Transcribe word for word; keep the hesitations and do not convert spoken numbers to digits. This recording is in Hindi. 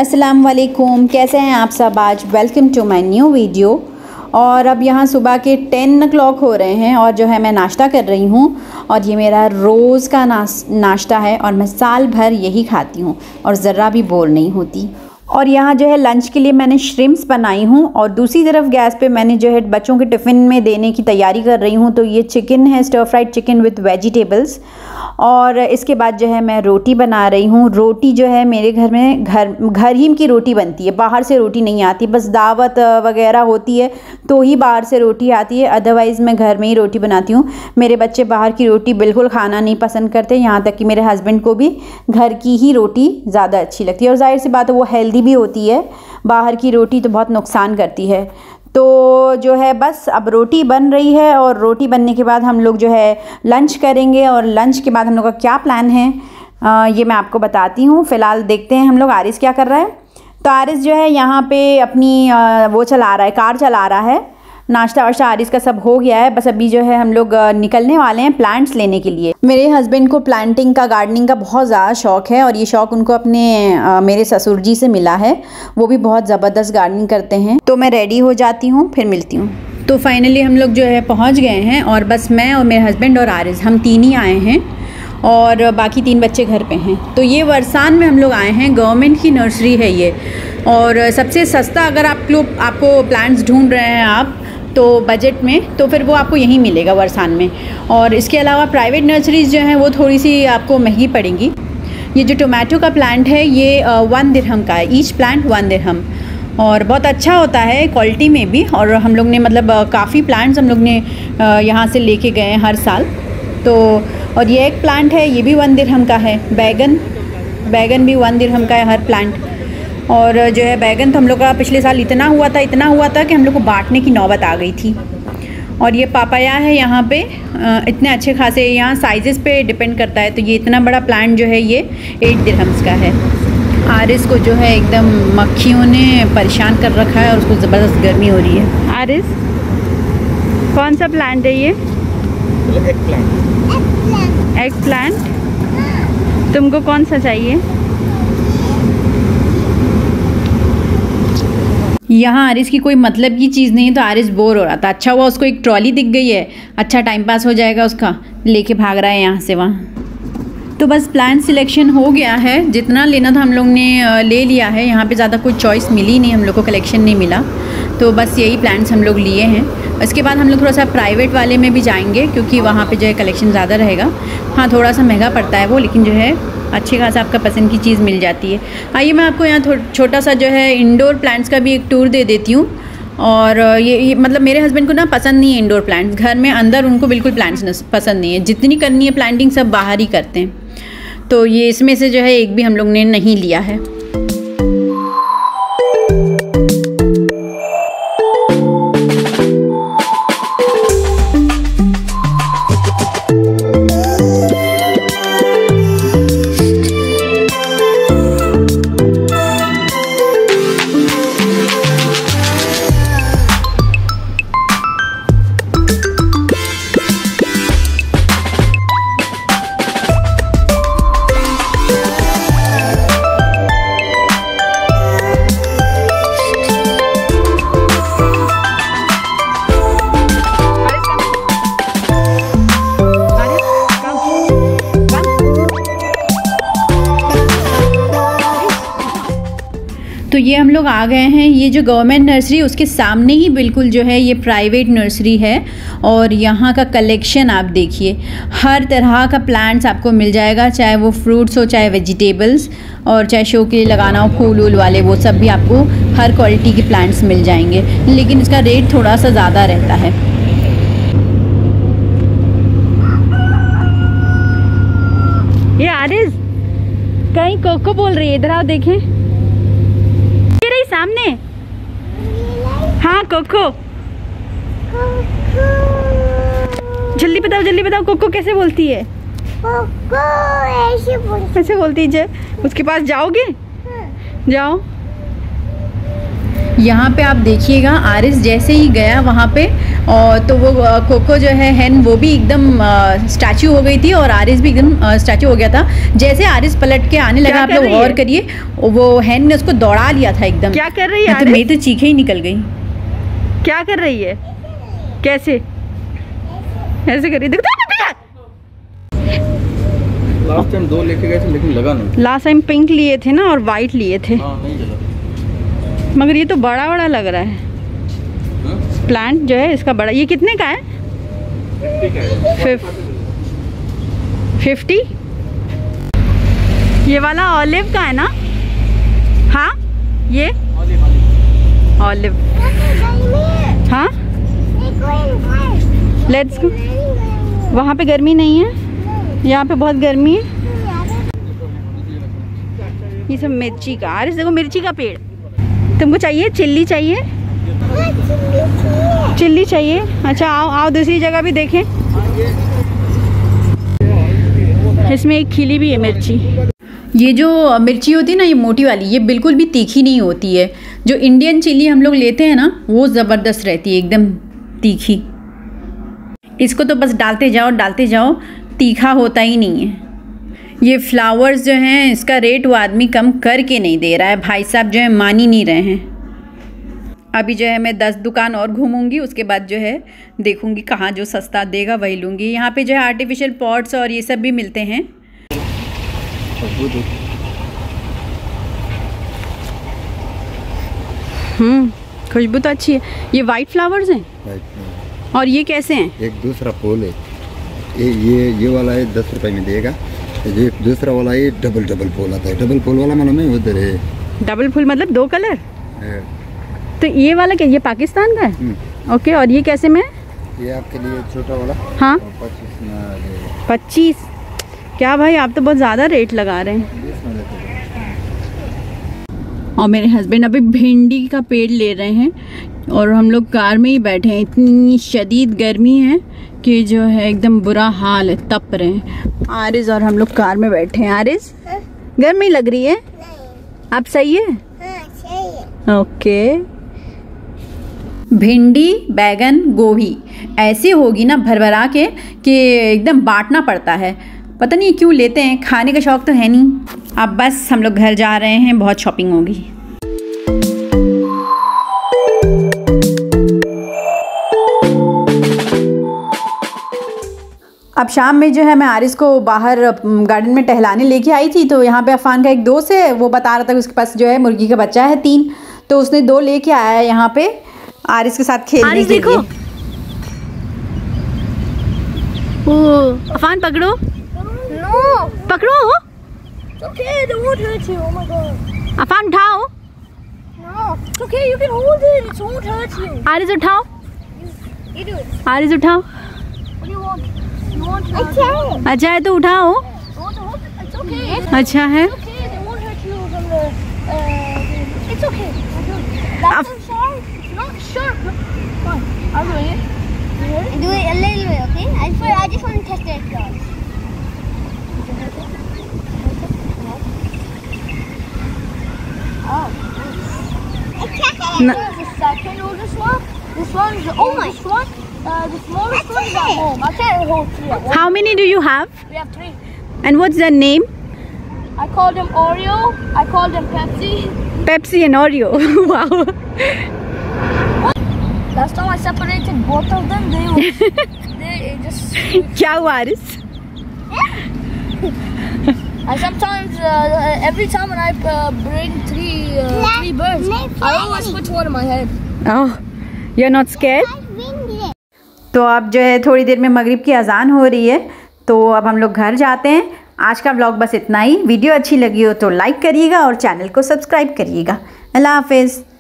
अस्सलाम वालेकुम, कैसे हैं आप सब। आज welcome to my new video. और अब यहाँ सुबह के टेन ओ क्लॉक हो रहे हैं और जो है मैं नाश्ता कर रही हूँ और ये मेरा रोज़ का नाश नाश्ता है और मैं साल भर यही खाती हूँ और ज़रा भी बोर नहीं होती। और यहाँ जो है लंच के लिए मैंने श्रिम्प्स बनाई हूँ और दूसरी तरफ गैस पे मैंने जो है बच्चों के टिफ़िन में देने की तैयारी कर रही हूँ। तो ये चिकन है, stir fried chicken with vegetables. और इसके बाद जो है मैं रोटी बना रही हूँ। रोटी जो है मेरे घर में घर घर ही की रोटी बनती है, बाहर से रोटी नहीं आती। बस दावत वगैरह होती है तो ही बाहर से रोटी आती है, अदरवाइज़ मैं घर में ही रोटी बनाती हूँ। मेरे बच्चे बाहर की रोटी बिल्कुल खाना नहीं पसंद करते, यहाँ तक कि मेरे हस्बैंड को भी घर की ही रोटी ज़्यादा अच्छी लगती है। और जाहिर सी बात है वो हेल्दी भी होती है, बाहर की रोटी तो बहुत नुकसान करती है। तो जो है बस अब रोटी बन रही है और रोटी बनने के बाद हम लोग जो है लंच करेंगे। और लंच के बाद हम लोग का क्या प्लान है आ, ये मैं आपको बताती हूँ। फ़िलहाल देखते हैं हम लोग आरिस क्या कर रहा है। तो आरिस जो है यहाँ पे अपनी आ, वो चला रहा है, कार चला रहा है। नाश्ता वाश्ता आरिस का सब हो गया है, बस अभी जो है हम लोग निकलने वाले हैं प्लांट्स लेने के लिए। मेरे हस्बैंड को प्लांटिंग का, गार्डनिंग का बहुत ज़्यादा शौक़ है और ये शौक़ उनको अपने आ, मेरे ससुर जी से मिला है। वो भी बहुत ज़बरदस्त गार्डनिंग करते हैं। तो मैं रेडी हो जाती हूँ, फिर मिलती हूँ। तो फाइनली हम लोग जो है पहुँच गए हैं और बस मैं और मेरे हस्बैंड और आरिस हम तीन ही आए हैं और बाकी तीन बच्चे घर पे हैं। तो ये वरसान में हम लोग आए हैं, गवर्नमेंट की नर्सरी है ये। और सबसे सस्ता अगर आप लोग आपको प्लांट्स ढूंढ रहे हैं आप तो बजट में, तो फिर वो आपको यहीं मिलेगा वरसान में। और इसके अलावा प्राइवेट नर्सरीज़ जो हैं वो थोड़ी सी आपको महंगी पड़ेंगी। ये जो टोमेटो का प्लांट है ये वन दिरहम का है, ईच प्लांट वन दिरहम। और बहुत अच्छा होता है क्वालिटी में भी। और हम लोग ने मतलब काफ़ी प्लांट्स हम लोग ने यहाँ से लेके गए हैं हर साल। तो और ये एक प्लांट है, ये भी वन दिरहम का है। बैगन बैगन भी वन दिरहम का है हर प्लांट। और जो है बैगन तो हम लोग का पिछले साल इतना हुआ था इतना हुआ था कि हम लोग को बांटने की नौबत आ गई थी। और ये पापाया है यहाँ पे, इतने अच्छे खासे, यहाँ साइजेस पे डिपेंड करता है। तो ये इतना बड़ा प्लांट जो है ये एट दिरहम्स का है। आरिस को जो है एकदम मक्खियों ने परेशान कर रखा है और उसको ज़बरदस्त गर्मी हो रही है। आरिस कौन सा प्लांट है ये? Egg plant. Egg plant. तुमको कौन सा चाहिए? यहाँ आरिस की कोई मतलब की चीज़ नहीं है तो आरिस बोर हो रहा था। अच्छा हुआ उसको एक ट्रॉली दिख गई है, अच्छा टाइम पास हो जाएगा उसका, लेके भाग रहा है यहाँ से वहाँ। तो बस प्लांट सिलेक्शन हो गया है, जितना लेना था हम लोग ने ले लिया है। यहाँ पे ज़्यादा कोई चॉइस मिली नहीं हम लोग को, कलेक्शन नहीं मिला। तो बस यही प्लांट्स हम लोग लिए हैं। इसके बाद हम लोग थोड़ा सा प्राइवेट वाले में भी जाएंगे क्योंकि वहाँ पे जो है कलेक्शन ज़्यादा रहेगा। हाँ थोड़ा सा महंगा पड़ता है वो, लेकिन जो है अच्छी खासा आपका पसंद की चीज़ मिल जाती है। आइए मैं आपको यहाँ छोटा सा जो है इंडोर प्लांट्स का भी एक टूर दे देती हूँ। और ये, ये मतलब मेरे हस्बैंड को ना पसंद नहीं है इंडोर प्लांट्स, घर में अंदर उनको बिल्कुल प्लांट्स पसंद नहीं है। जितनी करनी है प्लांटिंग सब बाहर ही करते हैं। तो ये इसमें से जो है एक भी हम लोग ने नहीं लिया है। तो ये हम लोग आ गए हैं, ये जो गवर्नमेंट नर्सरी उसके सामने ही बिल्कुल जो है ये प्राइवेट नर्सरी है। और यहाँ का कलेक्शन आप देखिए, हर तरह का प्लांट्स आपको मिल जाएगा, चाहे वो फ्रूट्स हो चाहे वेजिटेबल्स, और चाहे शो के लिए लगाना हो फूल वूल वाले, वो सब भी आपको हर क्वालिटी के प्लांट्स मिल जाएंगे। लेकिन इसका रेट थोड़ा सा ज़्यादा रहता है। ये आरिस कहीं कोको बोल रही है, इधर आओ देखें सामने। हाँ कोको, जल्दी बताओ जल्दी बताओ कोको कैसे बोलती है? कोको ऐसे बोलती, ऐसे बोलती है। उसके पास जाओगे? हाँ। जाओ। यहाँ पे आप देखिएगा, आरिस जैसे ही गया वहाँ पे और तो वो कोको जो है हैन वो भी एकदम स्टैचू हो गई थी और आरिस भी एकदम स्टैचू हो गया था। जैसे आरिस पलट के आने लगा, आप लोग गौर करिए, वो हैन ने उसको दौड़ा लिया था एकदम। क्या कर रही है? तो मेरी तो चीखें ही निकल गई। क्या कर रही है? कैसे ऐसे कर रही है? लास्ट टाइम दो लेके गए थे लेकिन लगा नहीं। लास्ट टाइम पिंक लिए थे ना और वाइट लिए थे। हाँ, नहीं लगा। मगर ये तो बड़ा बड़ा लग रहा है। हा? प्लांट जो है इसका बड़ा। ये कितने का है? फिफ्टी। ये वाला ऑलिव का है ना? हाँ, ये ऑलिव। हाँ, लेट्स गो। वहाँ पे गर्मी नहीं है, यहाँ पे बहुत गर्मी है। ये सब मिर्ची का। अरे देखो मिर्ची का पेड़। तुमको चाहिए चिल्ली? चाहिए चिल्ली चाहिए? अच्छा आओ आओ दूसरी जगह भी देखें। इसमें एक खिली भी है मिर्ची। ये जो मिर्ची होती है ना, ये मोटी वाली, ये बिल्कुल भी तीखी नहीं होती है। जो इंडियन चिल्ली हम लोग लेते हैं ना, वो ज़बरदस्त रहती है, एकदम तीखी। इसको तो बस डालते जाओ डालते जाओ, तीखा होता ही नहीं है। ये फ्लावर्स जो हैं, इसका रेट वो आदमी कम करके नहीं दे रहा है। भाई साहब जो है मान ही नहीं रहे हैं। अभी जो है मैं दस दुकान और घूमूंगी, उसके बाद जो है देखूंगी कहाँ जो सस्ता देगा वही लूँगी। यहाँ पे जो है आर्टिफिशियल पॉट्स और ये सब भी मिलते हैं। हम्म खुशबू तो अच्छी है। ये वाइट फ्लावर्स हैं और ये कैसे हैं? एक दूसरा फूल है, ये ये ये वाला है दस रुपए में देगा। ये दूसरा वाला ये डबल डबल फूल आता है। डबल फूल वाला मालूम है उधर है। डबल फूल मतलब दो कलर है। तो ये वाला क्या, ये पाकिस्तान का है? ओके, और ये कैसे में? ये आपके लिए छोटा वाला। हाँ, पच्चीस में आ जाएगा। पच्चीस? क्या भाई, आप तो बहुत ज़्यादा रेट लगा रहे हैं। और मेरे हस्बैंड अभी भिंडी का पेड़ ले रहे हैं और हम लोग कार में ही बैठे हैं। इतनी शदीद गर्मी है कि जो है एकदम बुरा हाल है, तप रहे हैं। आरिस और हम लोग कार में बैठे हैं। आरिस, गर्मी लग रही है? आप सही है? ओके। भिंडी, बैगन, गोभी ऐसी होगी ना भर भरा के कि एकदम बांटना पड़ता है। पता नहीं क्यों लेते हैं, खाने का शौक तो है नहीं। अब बस हम लोग घर जा रहे हैं, बहुत शॉपिंग होगी। अब शाम में जो है मैं आरिस को बाहर गार्डन में टहलाने लेके आई थी, तो यहाँ पे अफान का एक दोस्त है, वो बता रहा था कि उसके पास जो है मुर्गी का बच्चा है तीन, तो उसने दो लेके आया है यहाँ पे आरिस के साथ खेलने के लिए। ओ, अफान पकड़ो। No. पकड़ो। It's okay, they won't hurt you. Oh my god. Affan उठाओ। No. It's okay, you can hold it. It won't hurt you. Aaris उठाओ। You do it. आरिस उठाओ। What do you want? You want to hurt you? अच्छा है तो उठाओ। You want to hold it? It's okay. अच्छा है। It's okay, they won't hurt you from the... Uh, it's okay. I'll do it. That's not sharp. It's not sharp. Look. Come on. I'll do it. You heard it? Do it a little bit, okay? I just, I just want to test it first. Oh. No. There's a second oldest one. This one's the oldest one. Uh, the smallest one is at home. I can't hold three at once. How many do you have? We have three. And what's their name? I called them Oreo. I called them Pepsi. Pepsi and Oreo. Wow. Last time I separated both of them, they were they just. क्या हुआ Aaris? I sometimes uh, every time when I uh, bring three uh, three birds, I always put one in my head. Oh, you're not scared? तो अब जो है थोड़ी देर में मगरिब की अजान हो रही है, तो अब हम लोग घर जाते हैं। आज का व्लॉग बस इतना ही। वीडियो अच्छी लगी हो तो लाइक करिएगा और चैनल को सब्सक्राइब करिएगा। अल्लाह हाफिज़।